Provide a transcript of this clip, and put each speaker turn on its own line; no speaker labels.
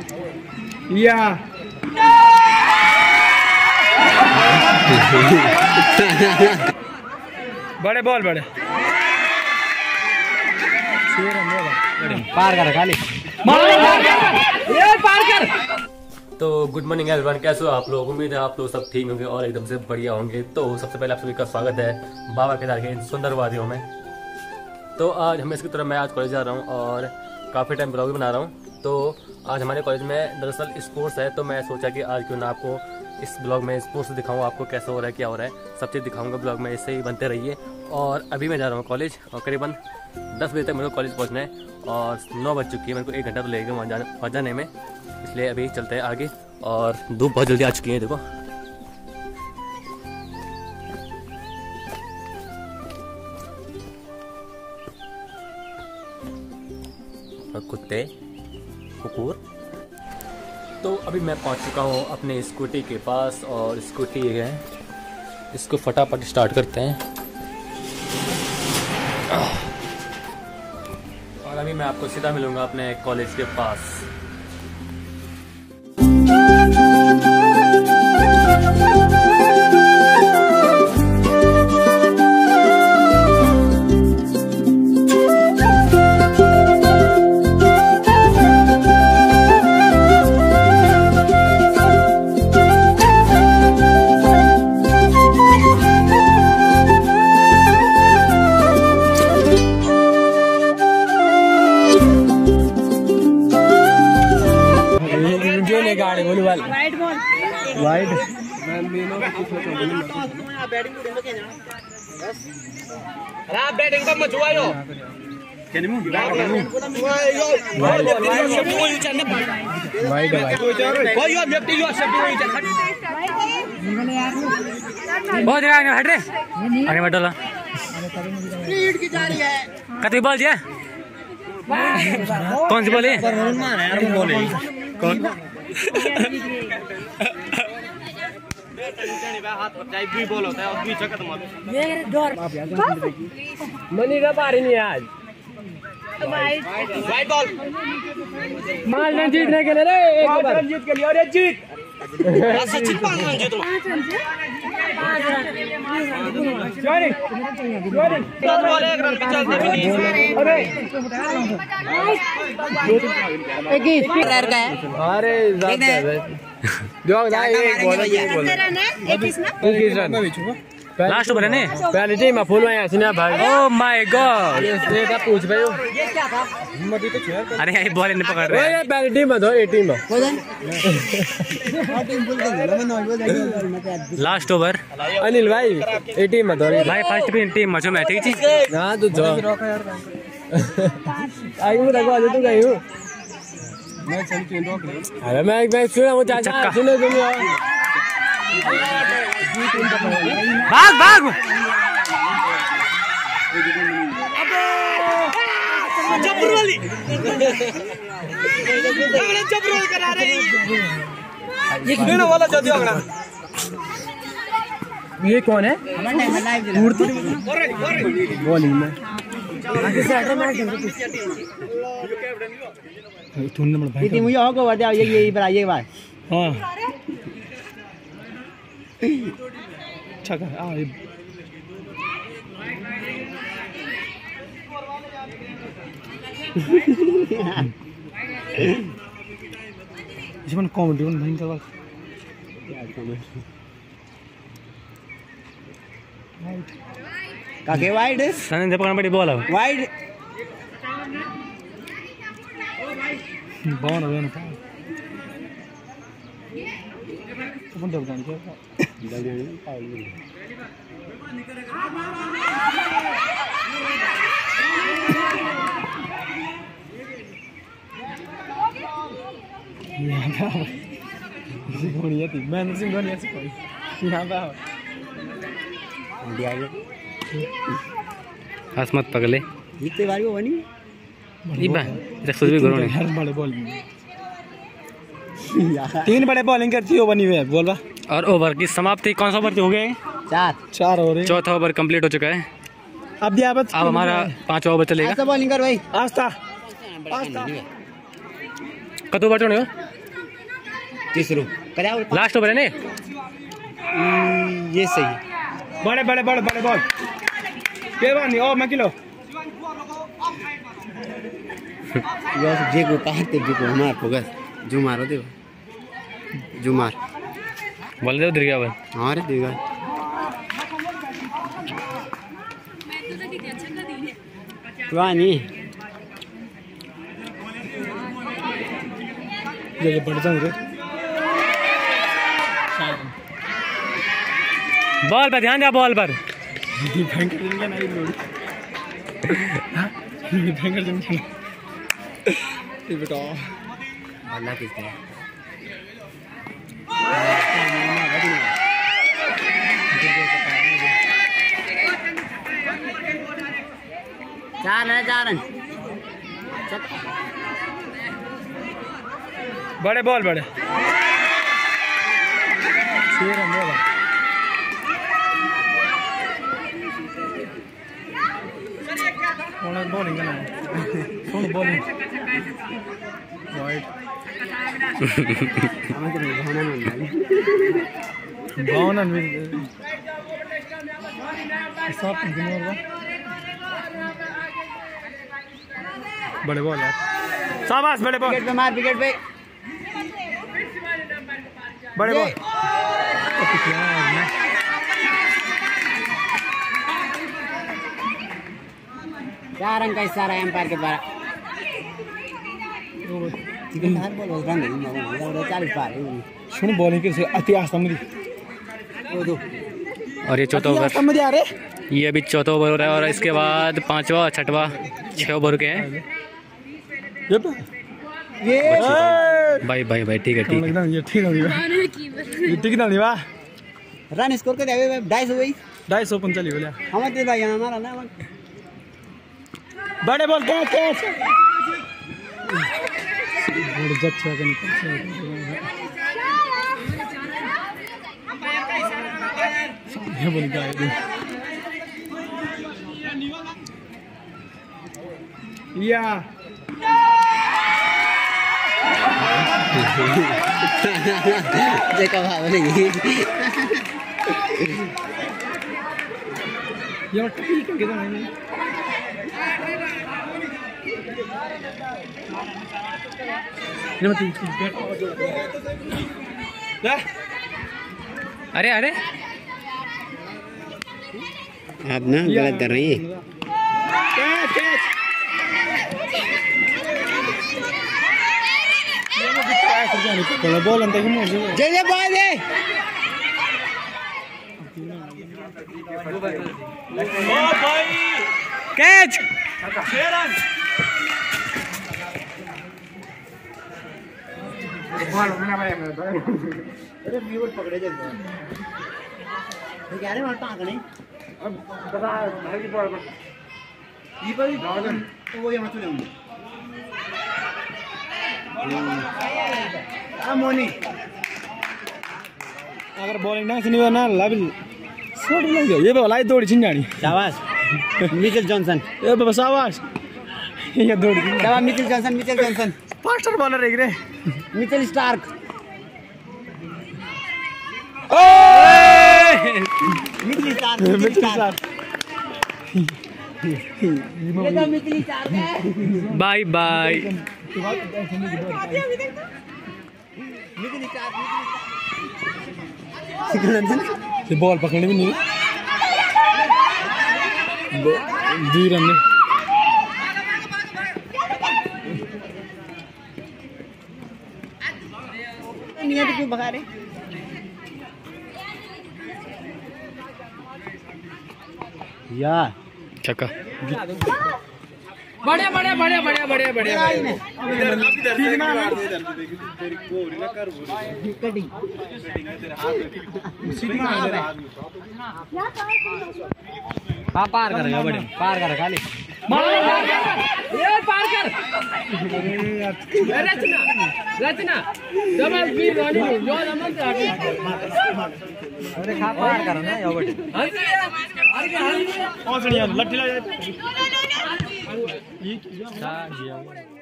या बड़े बॉल बड़े पार कर खाली पार कर।
तो गुड मॉर्निंग एवरीवन, कैसे हो आप लोग? उम्मीद है आप लोग सब ठीक होंगे और एकदम से बढ़िया होंगे। तो सबसे पहले आप सभी का स्वागत है बाबा केदार के इन सुंदर वादियों में। तो आज हमें इसकी तरह मैं आज कॉलेज जा रहा हूँ और काफ़ी टाइम ब्लॉग भी बना रहा हूँ। तो आज हमारे कॉलेज में दरअसल स्पोर्ट्स है, तो मैं सोचा कि आज क्यों ना आपको इस ब्लॉग में स्पोर्ट्स दिखाऊँ, आपको कैसा हो रहा है क्या हो रहा है सब चीज़ दिखाऊँगा ब्लॉग में। इससे ही बनते रहिए। और अभी मैं जा रहा हूँ कॉलेज और करीबन 10 बजे तक मेरे को कॉलेज पहुँचना है और 9 बज चुकी है। मेरे को 1 घंटा तो लगेगा वहाँ जाने में, इसलिए अभी चलते हैं आगे। और धूप बहुत जल्दी आ चुकी है, देखो। और कुत्ते कुकुर। तो अभी मैं पहुंच चुका हूं अपने स्कूटी के पास और स्कूटी ये है, इसको फटाफट स्टार्ट करते हैं। और अभी मैं आपको सीधा मिलूंगा अपने कॉलेज के पास।
गाड़ी बोलू वाला वाइड बॉल वाइड आप बैटिंग पर मत जुआयो केनमु वाइड कोई और लेफ्ट यो सेफ्टी होई चल बहुत जगह हट रे आगे मत डाला लीड की जा रही है। कतई बॉल दिया कौन सी बॉल है? कौन हाथ पर जाए भी बॉल होता है और भी जगत मेरे डर मनी का पारी नहीं आज वाइड बॉल माल रन जीतने के लिए रे एक बार जीत के लिए और एक जीत सचिन 5 रन जीतो जॉनी बॉल 1 रन भी चलते भी नहीं। अरे एक ही प्लेयर का है। अरे जो ना एक बॉल है 21 रन लास्ट ओवर है ने पहली टीम में फुल में सुनिया भाई। ओह माय गॉड ये क्या पूछ भाई ये क्या था? हिम्मत तो छे। अरे ये बॉल नहीं पकड़ रहे ये पहली टीम में दो ए टीम में टीम बोल दे लास्ट ओवर अनिल भाई ए टीम में दो भाई फर्स्ट टीम में जो मैं ठीक थी हां तू जो आई हूं देखो तू गई हूं मैं चल के रोक ले। अरे मैं सुना वो चाचा सुनो तुम भाग भाग जबरोली जबरोल करा रहे हैं ये कितना वाला जाती होगा। ये कौन है? बॉलिंग में तूने मुझे होगा बता ये बनाइए बात। हां अच्छा कर आ इसमें कॉमेडी वन नहीं करवा क्या कॉमेडी काके वाइड सने जब पकड़ पड़ी बॉल वाइड बॉल है ना अपन जब जान के धोनी थी महेंद्र सिंह धोनी ऐसी कोई यहाँ पे इंडिया हंस मत पगले जितने बार वो बनी इबा रखो भी करो नहीं हर बड़े बॉल 3 बड़े बॉलिंग करती हो बनी हुई है बोल रहा। और ओवर की समाप्ति कौन सा ओवर हो गए? 4 ओवर। चौथा ओवर कंप्लीट हो चुका है। अब हमारा 5वां ओवर चलेगा। बॉलिंग कर भाई आस्था कत ओवर चढ़े
तीसरो
लास्ट ओवर है ने
ये सही
बड़े बड़े बड़े बड़े बॉल के बानी ओ मैं किलो
यो जे को कहते जे को हमार फोकस जो मारो दे जो मार
बोल दे उधर गया भाई
हां रे देगा वानी
ये बढ़ जाऊं रे
बॉल पर ध्यान दे बॉल पर
भयंकर दिन का नहीं लोड भयंकर दिन का ये बेटा
अल्लाह किसने चार रन
बड़े बॉल बड़े 6 रन बोला कौन बॉलिंग करना है कौन बॉलिंग वाइड
हमें तो भावना नहीं
भावना में सब दिनों बड़े बॉल यार शाबाश बड़े बॉल
विकेट पे मार विकेट पे
बड़े बॉल
4 रन का इशारा है एम्पायर के द्वारा
सुन बॉलिंग के इतिहास समझी
और ये चौथा ओवर ये अभी चौथा ओवर हो रहा है और इसके बाद 5वां 6वां 6 ओवर के हैं
ये
भाई भाई भाई ठीक है ठीक है
ये ठीक है ये ठीक ना नहीं वाह
रन स्कोर कर दे 250 भाई
250 चली बोला
हम ते भाई हमारा ना
बड़े बॉल कैच बड़े जट से निकल ये बोल गया या
देखा भाव नहीं
ये ठीक है किधर नहीं
अरे अरे
आप ना गलत कर रही है
कैच कैच बॉल अंदर की मोड़
जय जय बॉय दे
कैच
6 रन बॉल होना भाई
अरे व्यूअर पकड़े जल्दी ये क्या रे मारता आंख नहीं
अब बता भाई की बॉल पर
ये पर तो वो यहां चले होंगे आ मोनी
अगर बॉलिंग ना सुनी ना लाबिल शॉट लग गया ये बाबा दौड़ी छिन जानी
शाबाश मिचेल जॉनसन
ए बाबा शाबाश ये दौड़ी
शाबाश मिचेल जॉनसन
फास्टर बॉलर है रे
मिचेल स्टार्क मिचेल स्टार्क ये तो मिचेल स्टार्क है
बाय बाय
मिचेल स्टार्क
ये बॉल पकड़ने भी नहीं 2 रन में
नियत क्यों भगा रहे या
छक्का
बड़े बड़े बड़े बड़े बड़े बड़े
पार करेगा बड़े पार कर खाली
पार कर रचना रचना डबल बी रनिंग जो नंबर
अरे खा पार कर ना यो बड़े
कौन सी लट्ठी लगा
ये